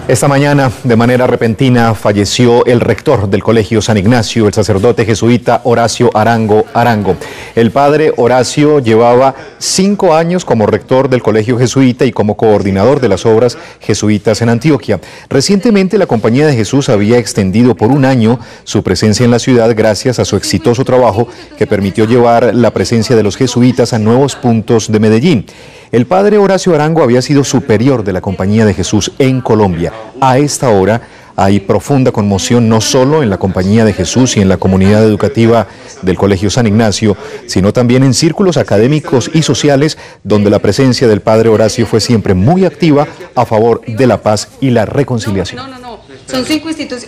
Esta mañana, de manera repentina, falleció el rector del Colegio San Ignacio, el sacerdote jesuita Horacio Arango Arango. El padre Horacio llevaba 5 años como rector del Colegio Jesuita y como coordinador de las obras jesuitas en Antioquia. Recientemente, la Compañía de Jesús había extendido por 1 año su presencia en la ciudad gracias a su exitoso trabajo que permitió llevar la presencia de los jesuitas a nuevos puntos de Medellín. El padre Horacio Arango había sido superior de la Compañía de Jesús en Colombia. A esta hora hay profunda conmoción no solo en la Compañía de Jesús y en la comunidad educativa del Colegio San Ignacio, sino también en círculos académicos y sociales donde la presencia del padre Horacio fue siempre muy activa a favor de la paz y la reconciliación. Son 5 instituciones.